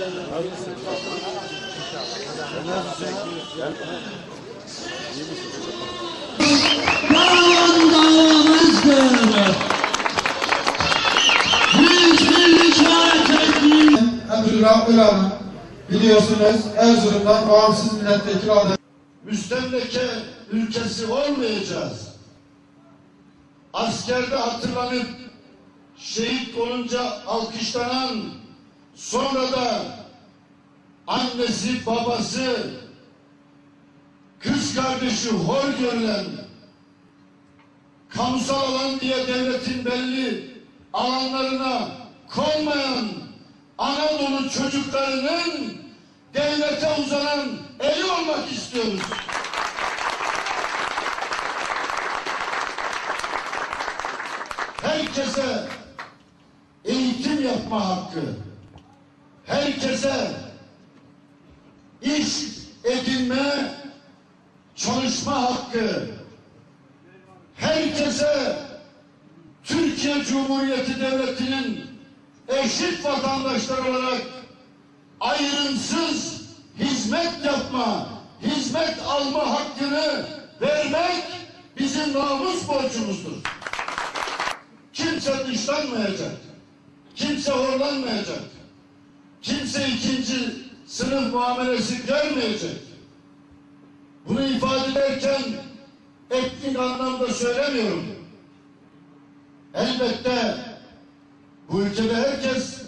Abdülrahman biliyorsunuz Erzurum'dan bağımsız milletvekili adayı. Müstemleke ülkesi olmayacağız. Askerde hatırlanıp şehit olunca alkışlanan, sonra da annesi, babası, kız kardeşi hor görülen, kamusal alan diye devletin belli alanlarına konmayan Anadolu çocuklarının devlete uzanan eli olmak istiyoruz. Herkese eğitim yapma hakkı, herkese iş edinme, çalışma hakkı, herkese Türkiye Cumhuriyeti Devleti'nin eşit vatandaşlar olarak ayrımsız hizmet yapma, hizmet alma hakkını vermek bizim namus borcumuzdur. Kimse dışlanmayacak, kimse horlanmayacak, kimse ikinci sınıf muamelesi görmeyecek. Bunu ifade ederken etnik anlamda söylemiyorum. Elbette bu ülkede herkes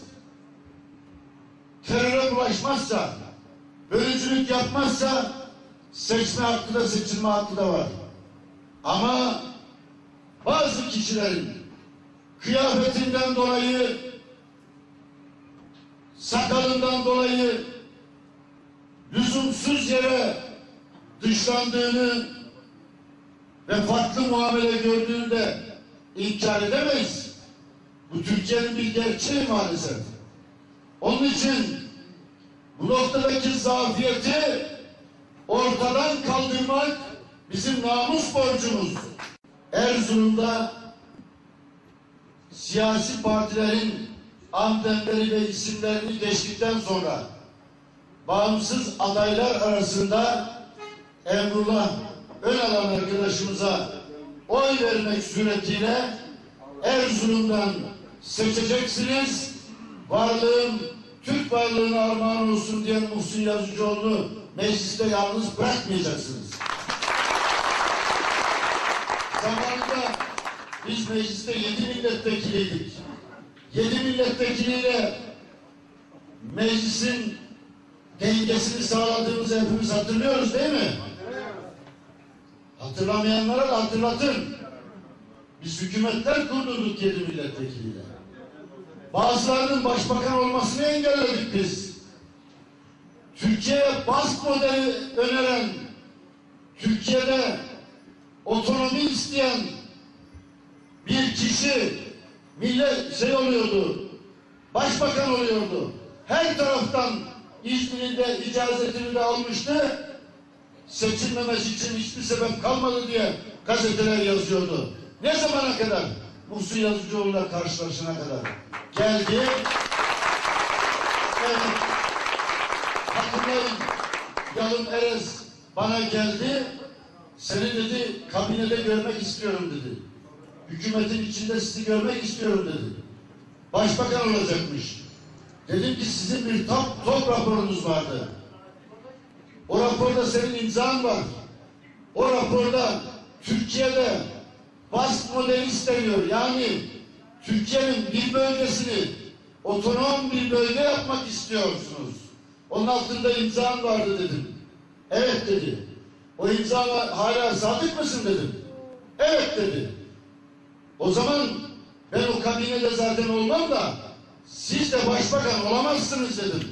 teröre bulaşmazsa, bölücülük yapmazsa seçme hakkı da seçilme hakkı da var. Ama bazı kişilerin kıyafetinden dolayı, sakalından dolayı lüzumsuz yere dışlandığını ve farklı muamele gördüğünü de inkar edemeyiz. Bu Türkiye'nin bir gerçeği maalesef. Onun için bu noktadaki zafiyeti ortadan kaldırmak bizim namus borcumuz. Erzurum'da siyasi partilerin amblemleri ve isimlerini geçtikten sonra bağımsız adaylar arasında Emrullah Önalan arkadaşımıza oy vermek suretiyle Erzurum'dan seçeceksiniz. Varlığım Türk varlığına armağan olsun diyen Muhsin Yazıcıoğlu'nu mecliste yalnız bırakmayacaksınız. Zamanında biz mecliste 7 milletvekiliydik. 7 milletvekiliyle meclisin dengesini sağladığımızı hepimiz hatırlıyoruz değil mi? Hatırlamayanlara da hatırlatın. Biz hükümetler kurdurduk 7 milletvekiliyle. Bazılarının başbakan olmasını engelledik biz. Türkiye'ye bask modeli öneren, Türkiye'de otonomi isteyen bir kişi millet oluyordu, başbakan oluyordu. Her taraftan iznini de icazetini de almıştı. Seçilmemesi için hiçbir sebep kalmadı diye gazeteler yazıyordu. Ne zamana kadar? Muhsin Yazıcıoğlu'yla karşılaşana kadar. Geldi. Evet. Hatırlayın. Yalın Erez bana geldi. Seni dedi kabinede görmek istiyorum dedi. Hükümetin içinde sizi görmek istiyorum dedi. Başbakan olacakmış. Dedim ki sizin bir top raporunuz vardı. O raporda senin imzan var. O raporda Türkiye'de bask modeli isteniyor. Yani Türkiye'nin bir bölgesini otonom bir bölge yapmak istiyorsunuz. Onun altında imzan vardı dedim. Evet dedi. O imza hala sadık mısın dedim. Evet dedi. O zaman ben o kabinede zaten olmam da siz de başbakan olamazsınız dedim.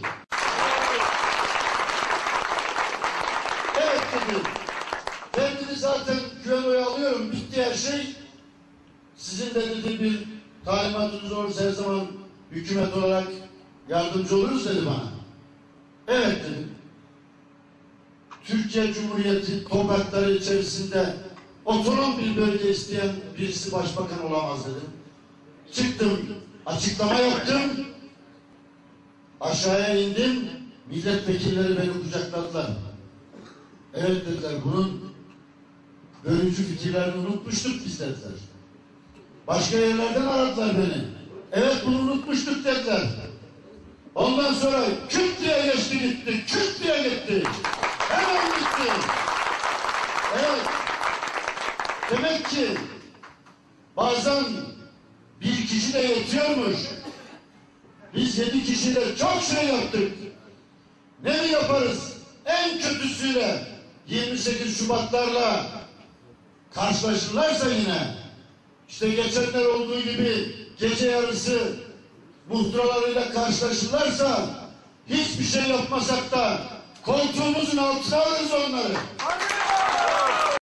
Evet dedi. Ben dedi zaten güven oyu alıyorum. Bitti her şey. Sizin de dedi bir talimatınız olursa her zaman hükümet olarak yardımcı oluruz dedi bana. Evet dedim. Türkiye Cumhuriyeti toprakları içerisinde otonom bir bölge isteyen birisi başbakan olamaz dedim. Çıktım, açıklama yaptım. Aşağıya indim, milletvekilleri beni kucakladılar. Evet dediler, bunun bölücü fikirlerini unutmuştuk biz dediler. Başka yerlerden aradılar beni. Evet, bunu unutmuştuk dediler. Ondan sonra küt diye geçti gitti, küt diye gitti. Hemen gitti. Evet. Demek ki bazen bir kişi de yetiyormuş. Biz 7 kişiyle çok şey yaptık. Ne mi yaparız? En kötüsüyle 28 Şubatlarla karşılaşırlarsa yine, işte geçenler olduğu gibi gece yarısı muhtıralarıyla karşılaşırlarsa, hiçbir şey yapmasak da koltuğumuzun altına alırız onları.